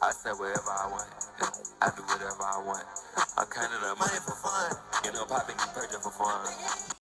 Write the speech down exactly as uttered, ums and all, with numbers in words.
I say wherever I want. I do whatever I want. I counted up money for fun. You know, popping these purchase for fun.